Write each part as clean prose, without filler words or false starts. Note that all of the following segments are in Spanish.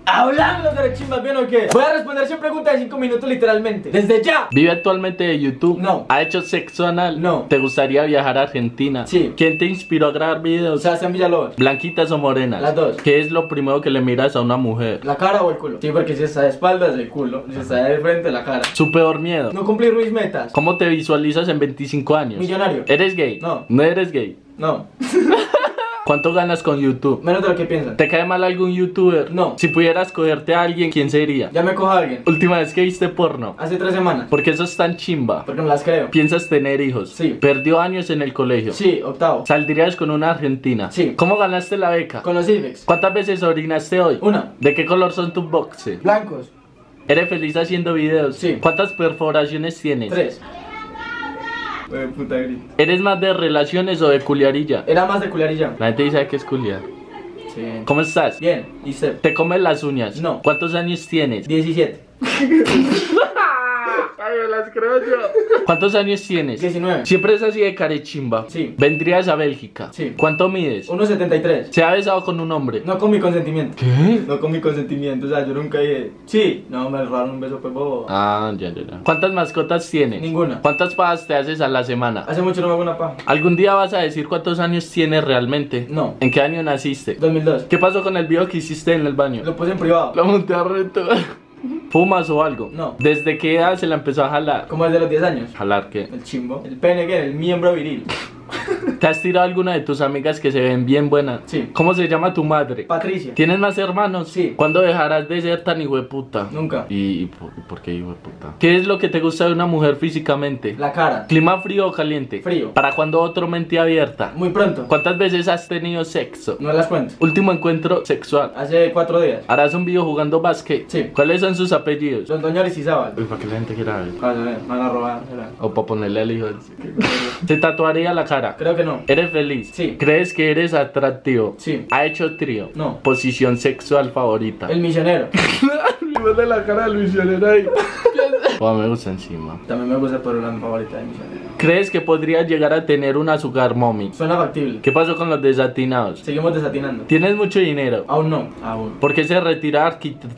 Hablando de chimbas, ¿bien o qué? Voy a responder 100 preguntas de 5 minutos literalmente. ¡Desde ya! ¿Vive actualmente de YouTube? No. ¿Ha hecho sexo anal? No. ¿Te gustaría viajar a Argentina? Sí. ¿Quién te inspiró a grabar videos? Sebastián Villalobos. ¿Blanquitas o morenas? Las dos. ¿Qué es lo primero que le miras a una mujer? ¿La cara o el culo? Sí, porque si está de espaldas, el culo. Si está de frente, la cara. ¿Su peor miedo? No cumplir mis metas. ¿Cómo te visualizas en 25 años? Millonario. ¿Eres gay? No. ¿No eres gay? No. ¿Cuánto ganas con YouTube? Menos de lo que piensan. ¿Te cae mal algún youtuber? No. Si pudieras cogerte a alguien, ¿quién sería? Ya me cojo a alguien. Última vez que viste porno. Hace 3 semanas. ¿Por qué eso es tan chimba? Porque no las creo. ¿Piensas tener hijos? Sí. ¿Perdió años en el colegio? Sí, octavo. ¿Saldrías con una argentina? Sí. ¿Cómo ganaste la beca? Con los Ibex. ¿Cuántas veces orinaste hoy? Una. ¿De qué color son tus boxes? Blancos. ¿Eres feliz haciendo videos? Sí. ¿Cuántas perforaciones tienes? 3. Puta grito. ¿Eres más de relaciones o de culiarilla? Era más de culiarilla. La gente dice que es culiar. Sí. ¿Cómo estás? Bien. ¿Y usted? ¿Te comes las uñas? No. ¿Cuántos años tienes? 17. Ay, me las creo yo. ¿Cuántos años tienes? 19. Siempre es así de carechimba. Sí. ¿Vendrías a Bélgica? Sí. ¿Cuánto mides? 1,73. ¿Se ha besado con un hombre? No con mi consentimiento. ¿Qué? No con mi consentimiento. O sea, yo nunca dije. Sí. No, me robaron un beso, pues bobo. Ah, ya. ¿Cuántas mascotas tienes? Ninguna. ¿Cuántas pajas te haces a la semana? Hace mucho no me hago una paja. ¿Algún día vas a decir cuántos años tienes realmente? No. ¿En qué año naciste? 2002. ¿Qué pasó con el video que hiciste en el baño? Lo puse en privado. Lo monté a reto. ¿Fumas o algo? No. ¿Desde qué edad se la empezó a jalar? Como el de los 10 años. ¿Jalar qué? El chimbo. El pene que el miembro viril. ¿Te has tirado alguna de tus amigas que se ven bien buenas? Sí. ¿Cómo se llama tu madre? Patricia. ¿Tienes más hermanos? Sí. ¿Cuándo dejarás de ser tan hijueputa? Nunca. ¿Y por qué hijueputa? ¿Qué es lo que te gusta de una mujer físicamente? La cara. ¿Clima frío o caliente? Frío. ¿Para cuándo otro mente abierta? Muy pronto. ¿Cuántas veces has tenido sexo? No las cuento. Último encuentro sexual. Hace 4 días. ¿Harás un video jugando básquet? Sí. ¿Cuáles son sus apellidos? Don Doña Aristizábal. Uy, para que la gente quiera ver. Van a robar. Será. O para ponerle al hijo. ¿Se tatuaría la cara? Creo que no. ¿Eres feliz? Sí. ¿Crees que eres atractivo? Sí. ¿Ha hecho trío? No. ¿Posición sexual favorita? El misionero. de la cara del misionero ahí. Oh, me gusta encima. También me gusta, pero la favorita del misionero. ¿Crees que podrías llegar a tener una sugar mommy? Suena factible. ¿Qué pasó con los desatinados? Seguimos desatinando. ¿Tienes mucho dinero? Aún no. Aún. ¿Por qué se retira arquitectura?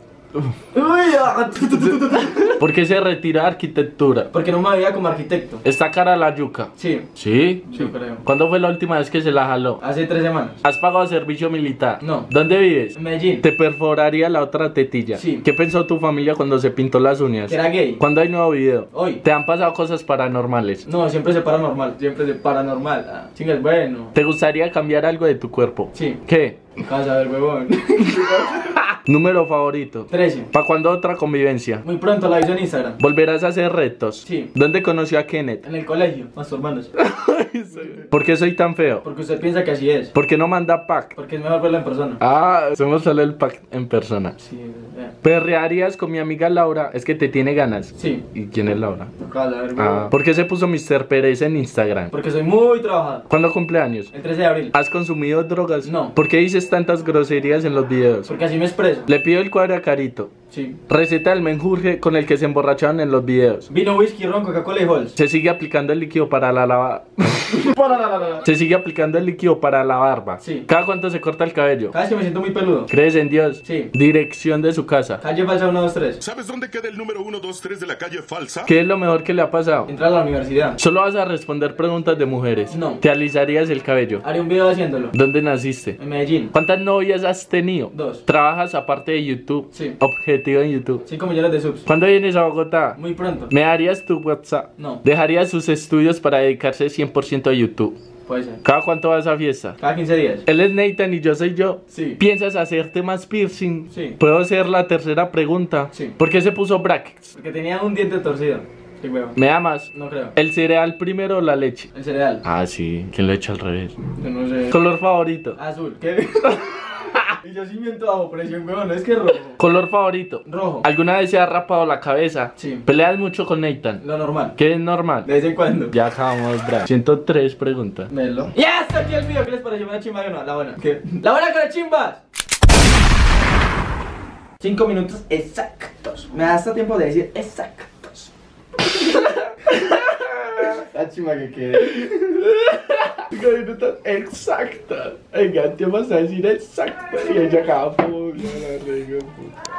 Uy, ¿Por qué se retira arquitectura? porque no me veía como arquitecto. ¿Está cara la yuca? Sí. ¿Sí? Yo creo. ¿Cuándo fue la última vez que se la jaló? Hace 3 semanas. ¿Has pagado servicio militar? No. ¿Dónde vives? En Medellín. ¿Te perforaría la otra tetilla? Sí. ¿Qué pensó tu familia cuando se pintó las uñas? Que era gay. ¿Cuándo hay nuevo video? Hoy. ¿Te han pasado cosas paranormales? No, siempre se paranormal. Siempre se paranormal. Ah, chingas, bueno. ¿Te gustaría cambiar algo de tu cuerpo? Sí. ¿Qué? Casa del huevón. ¿Número favorito? 13. ¿Para cuándo otra convivencia? Muy pronto la hizo en Instagram. ¿Volverás a hacer retos? Sí. ¿Dónde conoció a Kenneth? En el colegio. Masturbanos. ¿Por qué soy tan feo? Porque usted piensa que así es. ¿Por qué no manda pack? Porque es mejor verlo en persona. Ah, somos solo el pack en persona. Sí, ¿Perrearías con mi amiga Laura? Es que te tiene ganas. sí. ¿Y quién es Laura? Casa del huevón. Ah, ¿por qué se puso Mr. Pérez en Instagram? Porque soy muy trabajado. ¿Cuándo cumpleaños? El 13 de abril. ¿Has consumido drogas? No. ¿Por qué dices tantas groserías en los videos? Porque así me expreso. Le pido el cuadro a Carito. Sí. Receta del menjurje con el que se emborracharon en los videos. Vino, whisky, ron, Coca-Cola y Halls. Se sigue aplicando el líquido para la lava. Se sigue aplicando el líquido para la barba. Sí. ¿Cada cuánto se corta el cabello? Cada vez que me siento muy peludo. ¿Crees en Dios? Sí. Dirección de su casa. Calle falsa 123. ¿Sabes dónde queda el número 123 de la calle falsa? ¿Qué es lo mejor que le ha pasado? Entrar a la universidad. Solo vas a responder preguntas de mujeres. No. ¿Te alisarías el cabello? Haré un video haciéndolo. ¿Dónde naciste? En Medellín. ¿Cuántas novias has tenido? 2. ¿Trabajas aparte de YouTube? Sí. Objetivo en YouTube. 5 millones de subs. ¿Cuándo vienes a Bogotá? Muy pronto. ¿Me darías tu WhatsApp? No. ¿Dejarías sus estudios para dedicarse 100% a YouTube? Puede ser. ¿Cada cuánto vas a fiesta? Cada 15 días. Él es Nathan y yo soy yo. Sí. ¿Piensas hacerte más piercing? Sí. ¿Puedo hacer la tercera pregunta? Sí. ¿Por qué se puso brackets? Porque tenía un diente torcido. Sí, huevo. ¿Me amas? No creo. ¿El cereal primero o la leche? El cereal. Ah, sí. ¿Quién lo echa al revés? Yo no sé. ¿Color favorito? Azul. ¿Qué? Y yo sí miento bajo presión, huevón. No es que es rojo. ¿Color favorito? Rojo. ¿Alguna vez se ha rapado la cabeza? Sí. ¿Peleas mucho con Nathan? Lo normal. ¿Qué es normal? De vez en cuando. Ya acabamos, bra. 103 preguntas. Melo. ¡Ya está aquí el video! ¿Qué les pareció? ¿Una chimba o no? La buena. ¿Qué? ¡La buena con las chimbas! 5 minutos exactos. Me da hasta tiempo de decir exactos. La chima que quede. Galletas exacta. Venga, te vas a decir exacta. Y ella acaba, la rega, puta.